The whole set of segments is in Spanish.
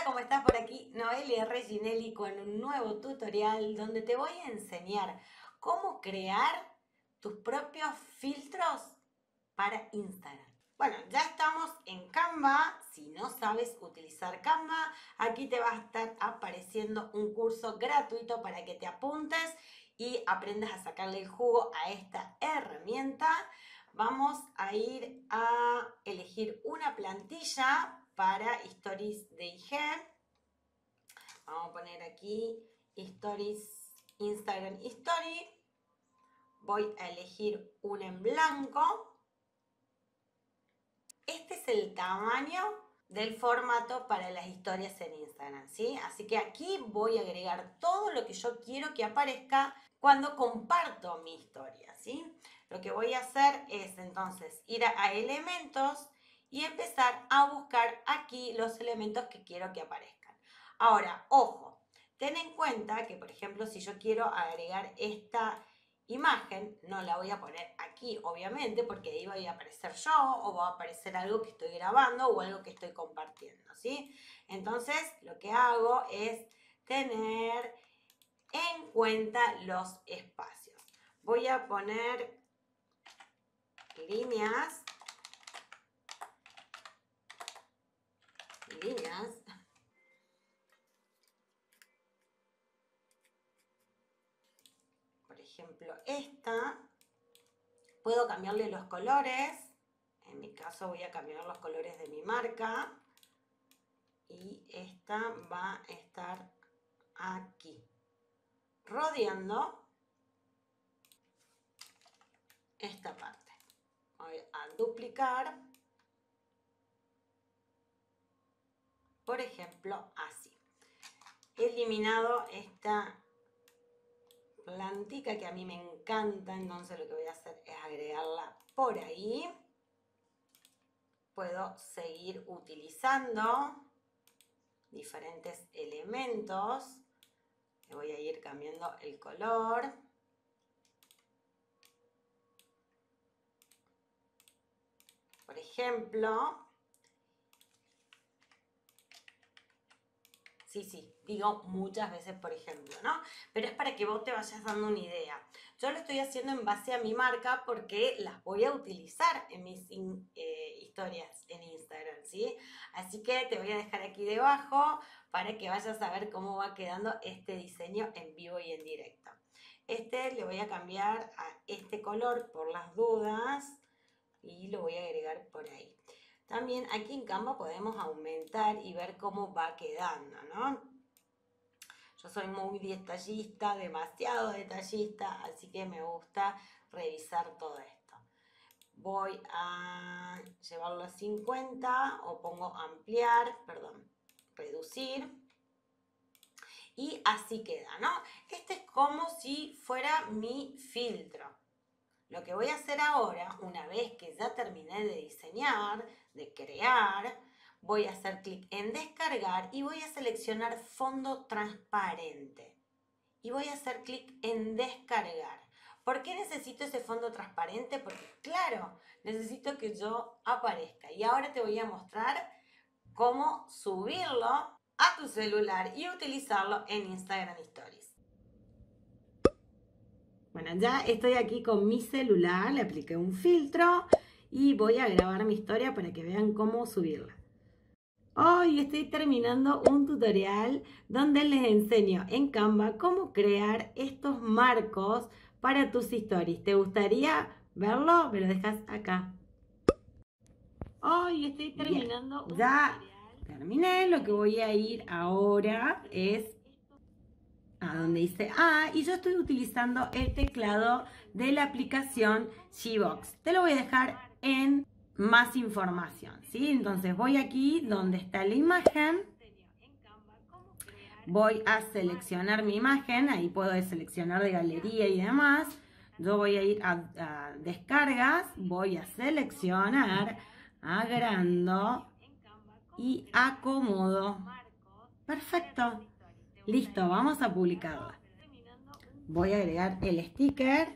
¿cómo estás? Por aquí Noelia Reginelli con un nuevo tutorial donde te voy a enseñar cómo crear tus propios filtros para Instagram. Bueno, ya estamos en Canva. Si no sabes utilizar Canva, aquí te va a estar apareciendo un curso gratuito para que te apuntes y aprendas a sacarle el jugo a esta herramienta. Vamos a ir a elegir una plantilla para Stories de IG. Vamos a poner aquí Stories, Instagram Story. Voy a elegir una en blanco. Este es el tamaño del formato para las historias en Instagram, ¿sí? Así que aquí voy a agregar todo lo que yo quiero que aparezca cuando comparto mi historia, ¿sí? Lo que voy a hacer es entonces ir a elementos y empezar a buscar aquí los elementos que quiero que aparezcan. Ahora, ojo, ten en cuenta que, por ejemplo, si yo quiero agregar esta imagen, no la voy a poner aquí, obviamente, porque ahí voy a aparecer yo o va a aparecer algo que estoy grabando o algo que estoy compartiendo, ¿sí? Entonces, lo que hago es tener en cuenta los espacios. Voy a poner líneas. Por ejemplo, esta. Puedo cambiarle los colores. En mi caso voy a cambiar los colores de mi marca. Y esta va a estar aquí, rodeando esta parte. Voy a duplicar, por ejemplo, así. He eliminado esta plantica que a mí me encanta, entonces lo que voy a hacer es agregarla por ahí. Puedo seguir utilizando diferentes elementos. Le voy a ir cambiando el color. Por ejemplo, sí, digo muchas veces por ejemplo, ¿no? Pero es para que vos te vayas dando una idea. Yo lo estoy haciendo en base a mi marca porque las voy a utilizar en mis historias en Instagram, ¿sí? Así que te voy a dejar aquí debajo para que vayas a ver cómo va quedando este diseño en vivo y en directo. Este le voy a cambiar a este color por las dudas y lo voy a agregar por ahí. También aquí en Canva podemos aumentar y ver cómo va quedando, ¿no? Yo soy muy detallista, demasiado detallista, así que me gusta revisar todo esto. Voy a llevarlo a 50 o pongo reducir. Y así queda, ¿no? Este es como si fuera mi filtro. Lo que voy a hacer ahora, una vez que ya terminé de diseñar, de crear, voy a hacer clic en descargar y voy a seleccionar fondo transparente. Y voy a hacer clic en descargar. ¿Por qué necesito ese fondo transparente? Porque claro, necesito que yo aparezca. Y ahora te voy a mostrar cómo subirlo a tu celular y utilizarlo en Instagram Stories. Bueno, ya estoy aquí con mi celular, le apliqué un filtro y voy a grabar mi historia para que vean cómo subirla. Hoy estoy terminando un tutorial donde les enseño en Canva cómo crear estos marcos para tus stories. ¿Te gustaría verlo? Me lo dejas acá. Hoy estoy terminando un tutorial. Terminé, lo que voy a ir ahora es a donde dice y yo estoy utilizando el teclado de la aplicación Gbox. Te lo voy a dejar en más información, ¿sí? Entonces voy aquí donde está la imagen, voy a seleccionar mi imagen, ahí puedo seleccionar de galería y demás. Yo voy a ir a descargas, voy a seleccionar, agrando y acomodo. Perfecto. Listo, vamos a publicarla. Voy a agregar el sticker.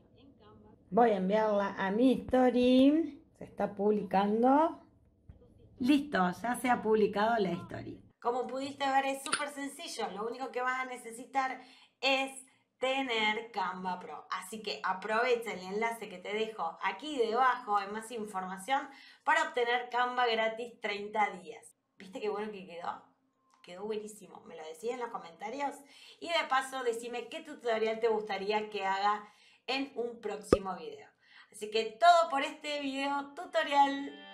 Voy a enviarla a mi story. Se está publicando. Listo, ya se ha publicado la historia. Como pudiste ver, es súper sencillo. Lo único que vas a necesitar es tener Canva Pro. Así que aprovecha el enlace que te dejo aquí debajo en más información para obtener Canva gratis 30 días. ¿Viste qué bueno que quedó? Quedó buenísimo. Me lo decís en los comentarios. Y de paso, decime qué tutorial te gustaría que haga en un próximo video. Así que todo por este video tutorial.